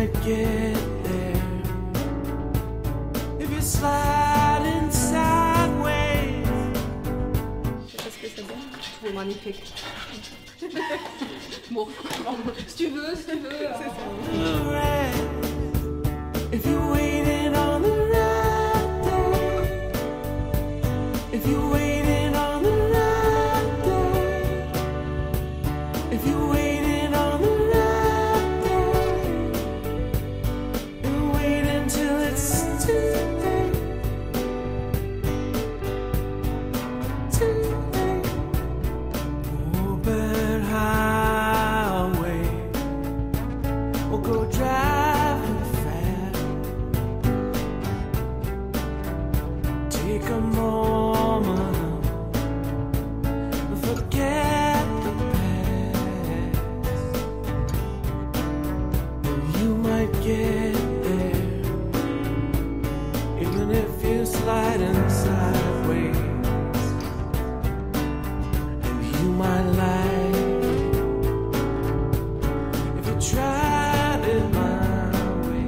might get there if you're sliding sideways. Je sais pas ce que ça donne. C'est magnifique. Bon, si tu veux. The red, if you're waiting on the right day, if you're waiting on the right day, if you're waiting on the right day, and wait until it's too late, too late. Open highway, or go driving fast. Take a moment, forget the past. You might get there, even if you're sliding sideways. And you might like it if you tried it my way.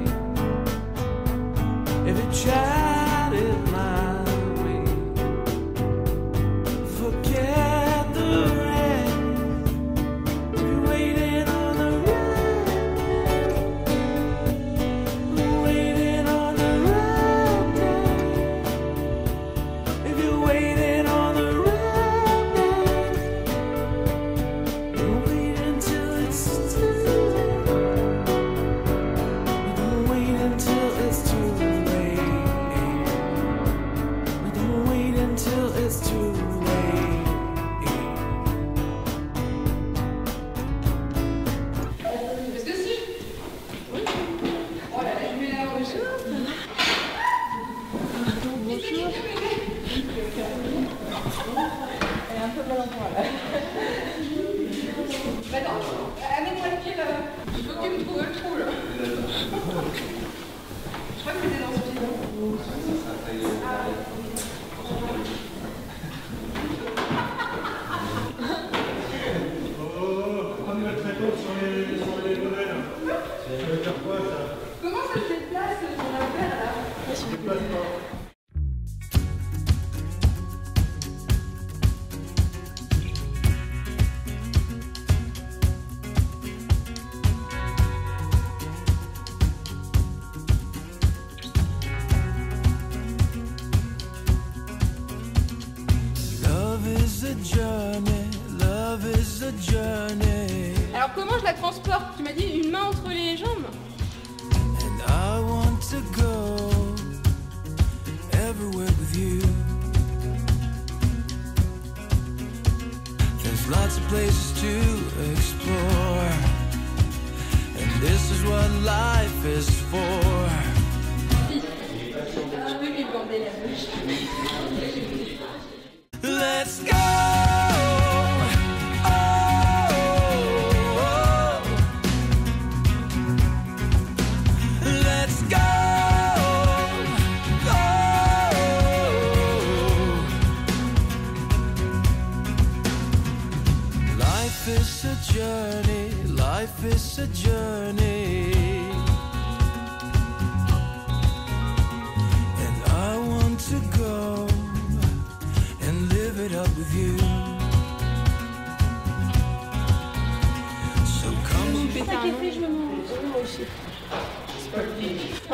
If you tried it my way. Forget the red. If you're waiting on the right, waiting on the right day. If you're waiting on the right day, don't wait until it's too late. Don't wait until it's too late. Don't wait until it's too late. Est-ce que si? Oui. Oh là là, je mets la bonjour. Bonjour. Elle est un peu mal en point là. Attends, amène-moi le pied là. Il faut que tu me trouves le trou là. Je crois que c'était dans ce pied. Prenez votre réponse sur les modèles. Ça veut dire quoi ça? Comment ça se déplace sur la paire là? Déplace pas. Love is a journey, love is a journey, Alors comment je la transporte? Tu m'as dit une main entre les jambes? and I want to go everywhere with you. There's lots of places to explore, and this is what life is for. Je peux lui bander la bouche. Let's go. Oh, let's go. Life is a journey. Life is a journey. And I want to go and live it up with you. So come on. Fais un café, je me mange. Moi aussi. Oh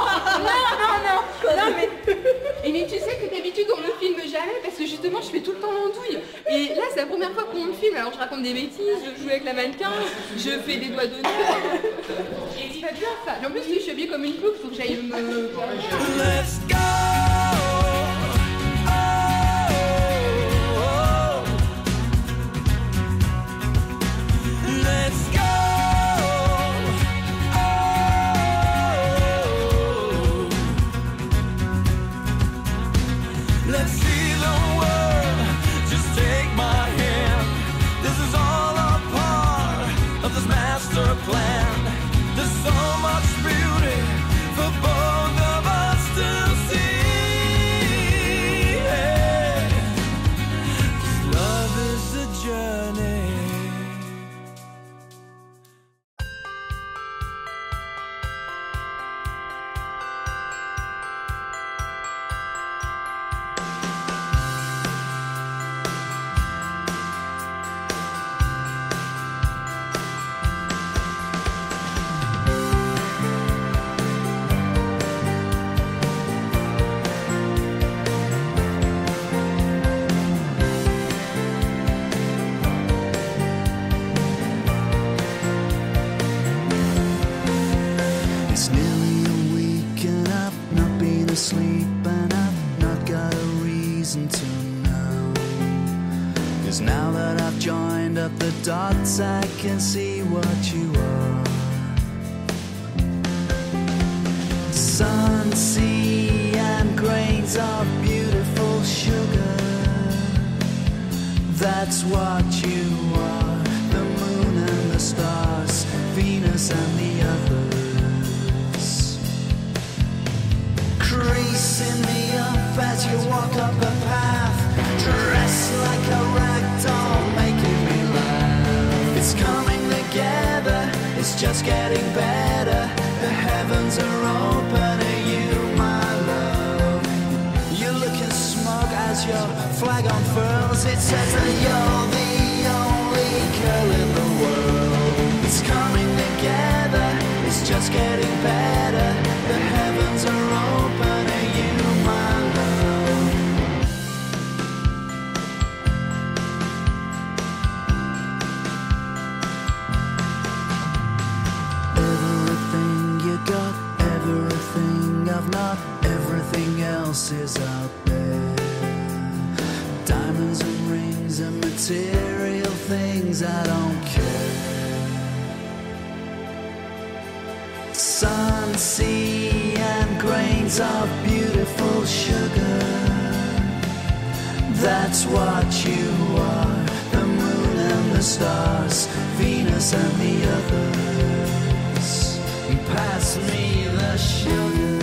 non mais mais tu sais que d'habitude on me filme jamais parce que justement je fais tout le temps l'andouille et là c'est la première fois qu'on me filme, alors je raconte des bêtises, je joue avec la mannequin, je fais des doigts d'honneur et c'est pas bien ça. Et en plus si je suis habillée comme une clope, faut que j'aille me... Let's go. Oh, let's go. Let's see the world. Just take my hand. This is all a part of this master plan. There's so much beauty for both of us to see. It's nearly a week and I've not been asleep, and I've not got a reason to know. 'Cause now that I've joined up the dots, I can see what you are. Sun, sea and grains of beautiful sugar, that's what you are. The moon and the stars, Venus and the others, creasing me up as you walk up a path, dressed like a rag doll, making me laugh. It's coming together, it's just getting better. The heavens are open to you, my love. You're looking smug as your flag unfurls. It says that you're the only girl in the world. It's coming together, it's just getting better. The heavens are open to you, my love. Everything you got, everything I've not, everything else is out there. Diamonds and rings and material things, I don't care. Sun, sea and grains of beautiful sugar, that's what you are. The moon and the stars, Venus and the others, pass me the sugar.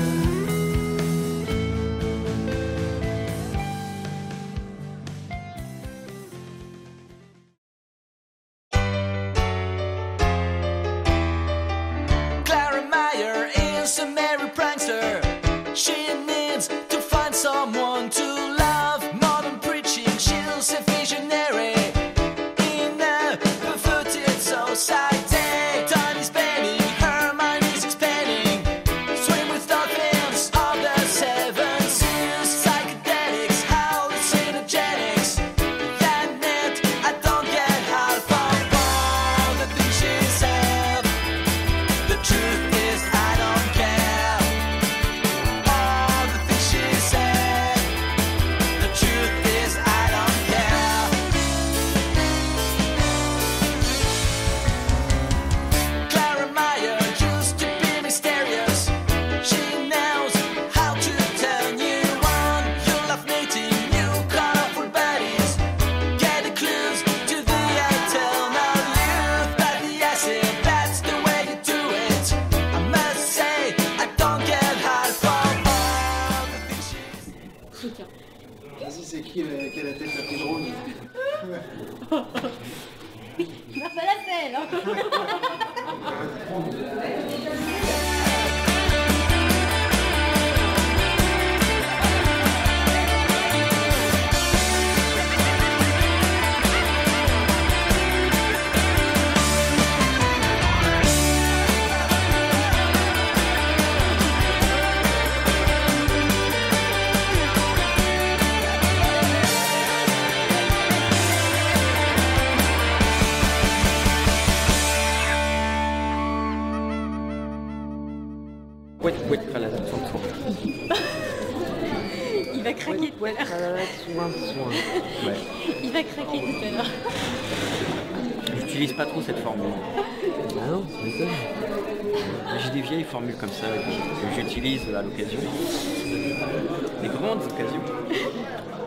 Clara Meyer is a merry prankster. She needs to find someone to love. Modern preaching, she's a visionary in a perverted society. Time is spending, her mind is expanding. Swim with dolphins of the seven seas. Psychedelics, hallucinogenics. That net, I don't get half of all the things she said. The truth is I don't care. All the things she said. The truth is I don't care. Clara Meyer used to be mysterious. She knows how to turn you on. You love meeting new colorful bodies. Get the clues to the eternal youth. But the acid, that's the way you do it. I must say, I don't get hard from all the things she Soutien. Vas-y, c'est qui a la tête la plus drôle? Marcel Ouette, tralala, soin, soin. Il va craquer tout à l'heure. Tralala, soin, soin. Ouais. Il va craquer tout à l'heure. J'utilise pas trop cette formule. Ah non, ça m'étonne. J'ai des vieilles formules comme ça que j'utilise à l'occasion. Des grandes occasions.